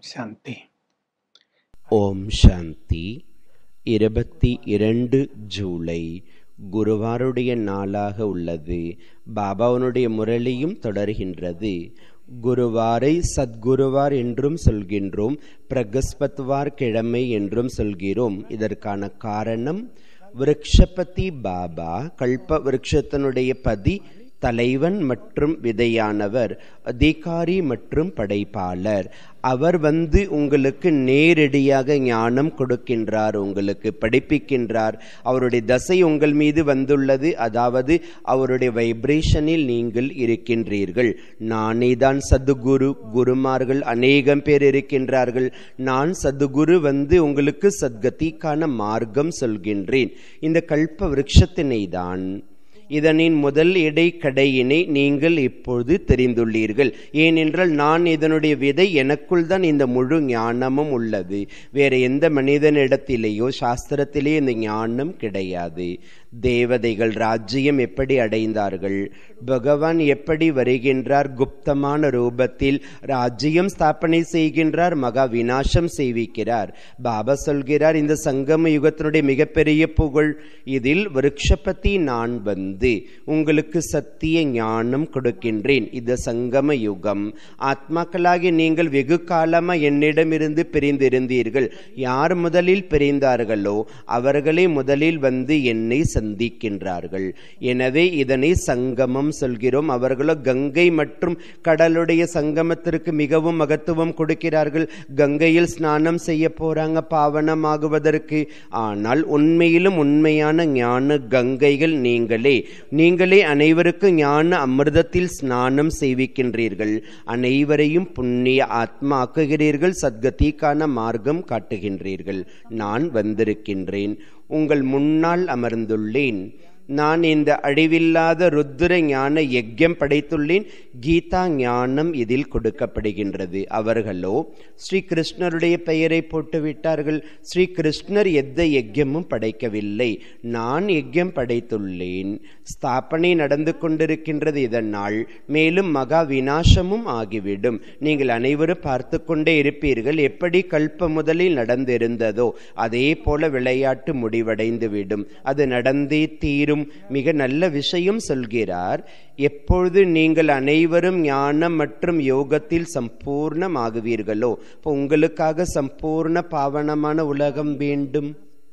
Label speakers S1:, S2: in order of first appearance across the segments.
S1: சாந்தி.
S2: ஓம் சாந்தி. 22 ஜூலை குருவாருடைய நாளாக உள்ளது. பாபாவுடைய முரளியும் தொடர்கின்றது. குருவாரை சத்குருவார் என்றும் சொல்கின்றோம், பிரகஸ்பத்வார் கிழமை என்றும் சொல்கிறோம். இதற்கான காரணம், விருக்ஷபதி பாபா கல்ப விருட்சத்தினுடைய பதி, தலைவன் மற்றும் விதையானவர், அதிகாரி மற்றும் படைப்பாளர். அவர் உங்களுக்கு நேரடியாக ஞானம் கொடுக்கின்றார், உங்களுக்கு படிப்பிக்கின்றார். அவருடைய தசை உங்கள் மீது வந்துள்ளது, அதாவது அவருடைய வைப்ரேஷனில் நீங்கள் இருக்கின்றீர்கள். நானே தான் சத்குரு. குருமார்கள் அநேகம் பேர் இருக்கின்றார்கள். நான் சத்குரு உங்களுக்கு சத்கதிக்கான மார்க்கம் சொல்கின்றேன். இந்த கல்ப விருட்சத்தினை தான், இதனின் முதல் இடைக்கடையினை நீங்கள் இப்பொழுது தெரிந்துள்ளீர்கள். ஏனென்றால் நான் இதனுடைய விதை, எனக்குள் தான் இந்த முழு ஞானமும் உள்ளது. வேற எந்த மனிதனிடத்திலேயோ சாஸ்திரத்திலேயோ இந்த ஞானம் கிடையாது. தேவதைகள் ராஜ்யம் எப்படி அடைந்தார்கள்? பகவான் எப்படி வருகின்றார்? குப்தமான ரூபத்தில் ராஜ்யம் ஸ்தாபனை செய்கின்றார், மகா விநாசம் செய்விக்கிறார். பாபா சொல்கிறார், இந்த சங்கம யுகத்தினுடைய மிகப்பெரிய புகழ் இதில் விருக்ஷபதி நான் உங்களுக்கு சத்திய ஞானம் கொடுக்கின்றேன். இது சங்கம யுகம். ஆத்மாக்களாகி நீங்கள் வெகு காலமா என்னிடமிருந்து பிரிந்திருந்தீர்கள். யார் முதலில் பிரிந்தார்களோ அவர்களே முதலில் என்னை சந்திக்கின்றார்கள். எனவே இதனை சங்கமம் சொல்கிறோம். அவர்களோ கங்கை மற்றும் கடலுடைய சங்கமத்திற்கு மிகவும் மகத்துவம் கொடுக்கிறார்கள். கங்கையில் ஸ்நானம் செய்ய போறாங்க பாவனமாகுவதற்கு. ஆனால் உண்மையிலும் உண்மையான ஞான கங்கைகள் நீங்களே அனைவருக்கும் ஞான அமிர்தத்தில் ஸ்நானம் செய்விக்கின்றீர்கள். அனைவரையும் புண்ணிய ஆத்மா ஆக்குகிறீர்கள். சத்கதிக்கான மார்க்கம் காட்டுகின்றீர்கள். நான் வந்திருக்கின்றேன், உங்கள் முன்னால் அமர்ந்துள்ளேன். நான் இந்த அழிவில்லாத ருத்ர ஞான யஜ்யம் படைத்துள்ளேன். கீதா ஞானம் இதில் கொடுக்கப்படுகின்றது. அவர்களோ ஸ்ரீ கிருஷ்ணருடைய பெயரை போட்டுவிட்டார்கள். ஸ்ரீ கிருஷ்ணர் எந்த யஜ்யமும் படைக்கவில்லை. நான் யஜ்யம் படைத்துள்ளேன். ஸ்தாபனை நடந்து கொண்டிருக்கின்றது இதனால். மேலும் மகா விநாசமும் ஆகிவிடும். நீங்கள் அனைவரும் பார்த்து கொண்டே இருப்பீர்கள். எப்படி கல்ப முதலில் நடந்திருந்ததோ அதே போல விளையாட்டு முடிவடைந்துவிடும். அது நடந்தே தீரும். மிக நல்ல விஷயம் சொல்கிறார். எப்பொழுது நீங்கள் அனைவரும் ஞானம் மற்றும் யோகத்தில் சம்பூர்ணமாகுவீர்களோ, உங்களுக்காக சம்பூர்ண பாவனமான உலகம் வேண்டும்.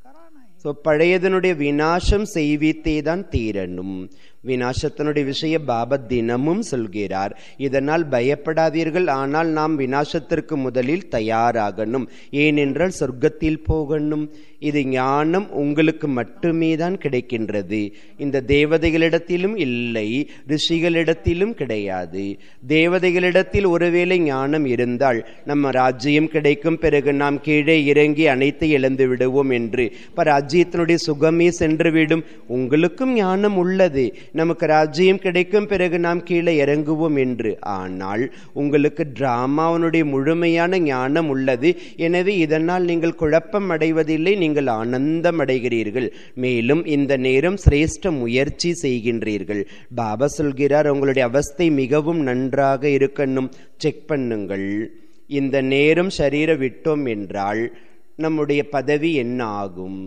S2: பழையதனுடைய விநாசம் செய்வித்தே தான் தீரணும். விநாசத்தினுடைய விஷய பாபா தினமும் சொல்கிறார். இதனால் பயப்படாதீர்கள். ஆனால் நாம் விநாசத்திற்கு முதலில் தயாராகணும். ஏனென்றால் சொர்க்கத்தில் போகணும். இது ஞானம் உங்களுக்கு மட்டுமே தான் கிடைக்கின்றது. இந்த தேவதைகளிடத்திலும் இல்லை, ரிஷிகளிடத்திலும் கிடையாது. தேவதைகளிடத்தில் ஒருவேளை ஞானம் இருந்தால் நம்ம ராஜ்யம் கிடைக்கும், பிறகு நாம் கீழே இறங்கி அனைத்தை இழந்து விடுவோம் என்று ராஜ்யத்தினுடைய சுகமே சென்றுவிடும். உங்களுக்கும் ஞானம் உள்ளது, நமக்கு ராஜ்யம் கிடைக்கும், பிறகு நாம் கீழே இறங்குவோம் என்று. ஆனால் உங்களுக்கு டிராமாவுடைய முழுமையான ஞானம் உள்ளது. எனவே இதனால் நீங்கள் குழப்பம் அடைவதில்லை, நீங்கள் ஆனந்தம் அடைகிறீர்கள். மேலும் இந்த நேரம் சிரேஷ்ட முயற்சி செய்கின்றீர்கள். பாபா சொல்கிறார், உங்களுடைய அவஸ்தை மிகவும் நன்றாக இருக்கணும். செக் பண்ணுங்கள். இந்த நேரம் சரீர விட்டோம் என்றால் நம்முடைய பதவி என்ன ஆகும்?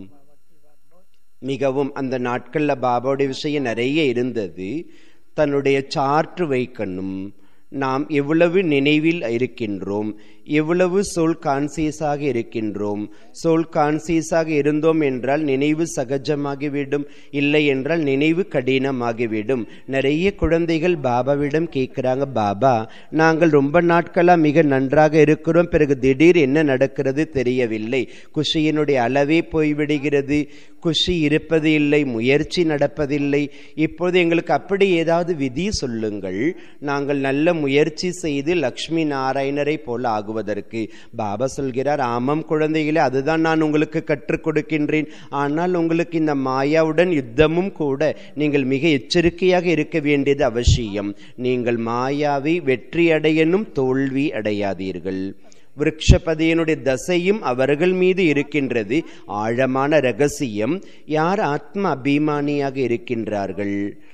S2: மிகவும் அந்த நாட்கள்ல பாபாவுடைய விஷயம் நிறைய இருந்தது. தன்னுடைய சார்ட் வைக்கணும். நாம் எவ்வளவு நினைவில் இருக்கின்றோம், எவ்வளவு சோல் கான்சியஸாக இருக்கின்றோம். சோல் கான்சியஸாக இருந்தோம் என்றால் நினைவு சகஜமாகிவிடும், இல்லை என்றால் நினைவு கடினமாகிவிடும். நிறைய குழந்தைகள் பாபாவிடம் கேட்கிறாங்க, பாபா நாங்கள் ரொம்ப நாட்களா மிக நன்றாக இருக்கிறோம், பிறகு திடீர் என்ன நடக்கிறது தெரியவில்லை. குஷியினுடைய அளவே போய்விடுகிறது, குஷி இருப்பது இல்லை, முயற்சி நடப்பதில்லை. இப்போது எங்களுக்கு அப்படி ஏதாவது விதி சொல்லுங்கள், நாங்கள் நல்ல முயற்சி செய்து லக்ஷ்மி நாராயணரை போல ஆகுவதற்கு. பாபா சொல்கிறார், ஆமாம் குழந்தைகளே, அதுதான் நான் உங்களுக்கு கற்றுக் கொடுக்கின்றேன். ஆனால் உங்களுக்கு இந்த மாயாவுடன் யுத்தமும் கூட. நீங்கள் மிக எச்சரிக்கையாக இருக்க வேண்டியது அவசியம். நீங்கள் மாயாவை வெற்றி அடையணும், தோல்வி அடையாதீர்கள். விருக்ஷபதியினுடைய தசையும் அவர்கள் மீது இருக்கின்றது. ஆழமான ரகசியம், யார் ஆத்ம அபிமானியாக இருக்கின்றார்கள்,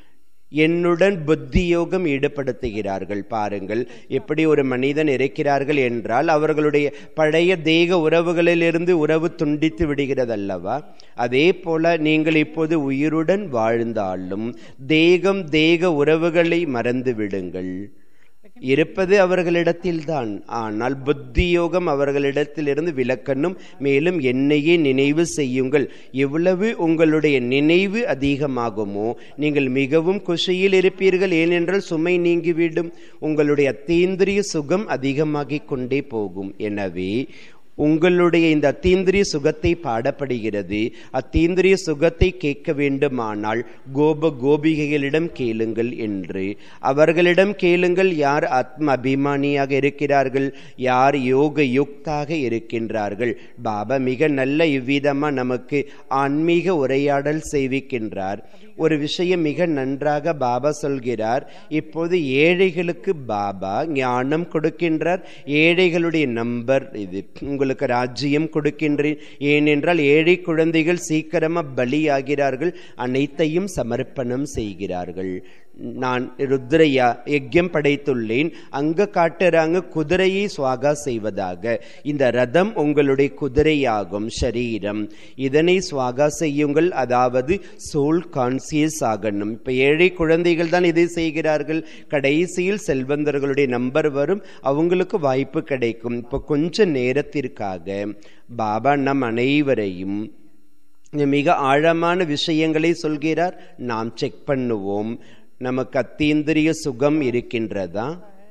S2: என்னுடன் புத்தி யோகம் ஈடுபடுத்துகிறார்கள். பாருங்கள், எப்படி ஒரு மனிதன் இருக்கிறார்கள் என்றால் அவர்களுடைய பழைய தேக உறவுகளிலிருந்து உறவு துண்டித்து விடுகிறது அல்லவா? அதே போல நீங்கள் இப்போது உயிருடன் வாழ்ந்தாலும் தேக உறவுகளை மறந்து விடுங்கள். இருப்பது அவர்களிடத்தில்தான். ஆனால் புத்தி யோகம் அவர்களிடத்திலிருந்து விலக்கணும். மேலும் என்னையே நினைவு செய்யுங்கள். எவ்வளவு உங்களுடைய நினைவு அதிகமாகுமோ நீங்கள் மிகவும் குஷியில் இருப்பீர்கள். ஏனென்றால் சுமை நீங்கிவிடும். உங்களுடைய அத்தீந்திரிய சுகம் அதிகமாகிக் கொண்டே போகும். எனவே உங்களுடைய இந்த அத்தீந்திரிய சுகத்தை பாடப்படுகிறது. அத்தீந்திரிய சுகத்தை கேட்க வேண்டுமானால் கோபிகைகளிடம் கேளுங்கள் என்று. அவர்களிடம் கேளுங்கள், யார் ஆத்ம அபிமானியாக இருக்கிறார்கள், யார் யோக யுக்தாக இருக்கின்றார்கள். பாபா மிக நல்ல இவ்விதமா நமக்கு ஆன்மீக உரையாடல் செய்விக்கின்றார். ஒரு விஷயம் மிக நன்றாக பாபா சொல்கிறார். இப்போது ஏழைகளுக்கு பாபா ஞானம் கொடுக்கின்றார். ஏழைகளுடைய நம்பர் இது. உங்களுக்கு ராஜ்யம் கொடுக்கின்றேன். ஏனென்றால் ஏழை குழந்தைகள் சீக்கிரமா பலியாகிறார்கள், அனைத்தையும் சமர்ப்பணம் செய்கிறார்கள். நான் ருத்ரையா யஜ்யம் படைத்துள்ளேன். அங்க காட்டுறாங்க குதிரையை சுவாகா செய்வதாக. இந்த ரதம் உங்களுடைய குதிரையாகும், ஷரீரம். இதனை சுவாகா செய்யுங்கள். அதாவது சோல் கான்சியஸ் ஆகணும். இப்ப ஏழை குழந்தைகள் தான் இதை செய்கிறார்கள். கடைசியில் செல்வந்தர்களுடைய நம்பர் வரும், அவங்களுக்கு வாய்ப்பு கிடைக்கும். இப்ப கொஞ்ச நேரத்திற்காக பாபா நம் அனைவரையும் மிக ஆழமான விஷயங்களை சொல்கிறார். நாம் செக் பண்ணுவோம். நமக்கு அத்தீந்திரிய சுகம் இருக்கின்றதா?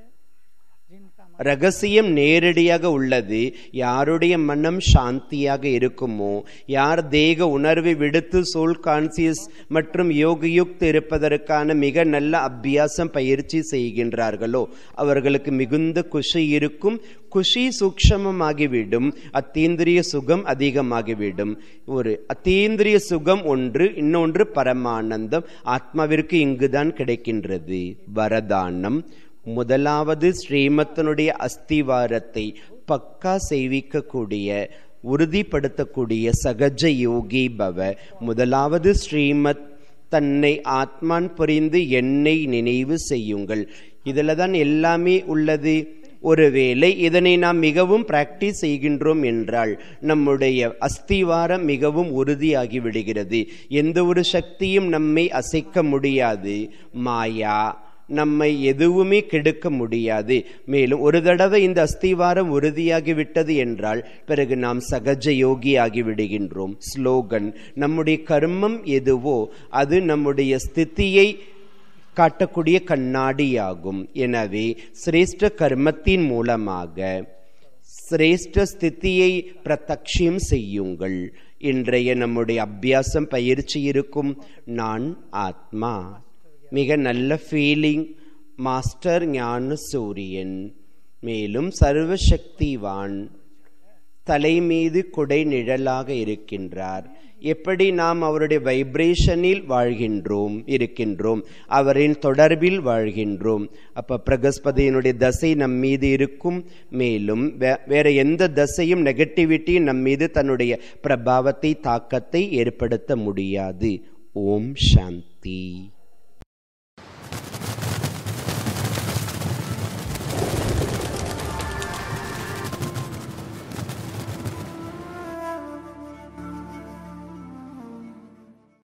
S2: ரகசியம் நேரடியாக உள்ளது. யாருடைய மனம் சாந்தியாக இருக்குமோ, யார் தேக உணர்வை விடுத்து சோல் கான்சியஸ் மற்றும் யோகயுக்த் இருப்பதற்கான மிக நல்ல அபியாசம் பயிற்சி செய்கின்றார்களோ அவர்களுக்கு மிகுந்த குஷி இருக்கும். குஷி சூக்ஷமமாகிவிடும், அத்தீந்திரிய சுகம் அதிகமாகிவிடும். ஒரு அத்தீந்திரிய சுகம் ஒன்று, இன்னொன்று பரமானந்தம். ஆத்மாவிற்கு இங்குதான் கிடைக்கின்றது. வரதானம். முதலாவது ஸ்ரீமத்தினுடைய அஸ்திவாரத்தை பக்கா செய்விக்கக்கூடிய, உறுதிப்படுத்தக்கூடிய சகஜ யோகி பவ. முதலாவது ஸ்ரீமத், தன்னை ஆத்மான் புரிந்து என்னை நினைவு செய்யுங்கள். இதுல தான் எல்லாமே உள்ளது. ஒருவேளை இதனை நாம் மிகவும் பிராக்டிஸ் செய்கின்றோம் என்றால் நம்முடைய அஸ்திவாரம் மிகவும் உறுதியாகி விடுகிறது. எந்த ஒரு சக்தியும் நம்மை அசைக்க முடியாது. மாயா நம்மை எதுவுமே கெடுக்க முடியாது. மேலும் ஒரு தடவை இந்த அஸ்திவாரம் உறுதியாகிவிட்டது என்றால் பிறகு நாம் சகஜ யோகி ஆகிவிடுகின்றோம். ஸ்லோகன்: நம்முடைய கர்மம் எதுவோ அது நம்முடைய ஸ்திதியை காட்டக்கூடிய கண்ணாடியாகும். எனவே சிரேஷ்ட கர்மத்தின் மூலமாக சிரேஷ்ட ஸ்திதியை பிரத்யக்ஷம் செய்யுங்கள். இன்றைய நம்முடைய அபியாசம் பயிற்சி இருக்கும். நான் ஆத்மா. மிக நல்ல ஃபீலிங். மாஸ்டர் ஞான சூரியன், மேலும் சர்வசக்திவான் தலை மீது கொடை நிழலாக இருக்கின்றார். எப்படி நாம் அவருடைய வைப்ரேஷனில் இருக்கின்றோம், அவரின் தொடர்பில் வாழ்கின்றோம். அப்ப பிரகஸ்பதியினுடைய தசை நம் மீது இருக்கும். மேலும் வேற எந்த தசையும் நெகட்டிவிட்டி நம் மீது தன்னுடைய பிரபாவத்தை, தாக்கத்தை ஏற்படுத்த முடியாது. ஓம் சாந்தி.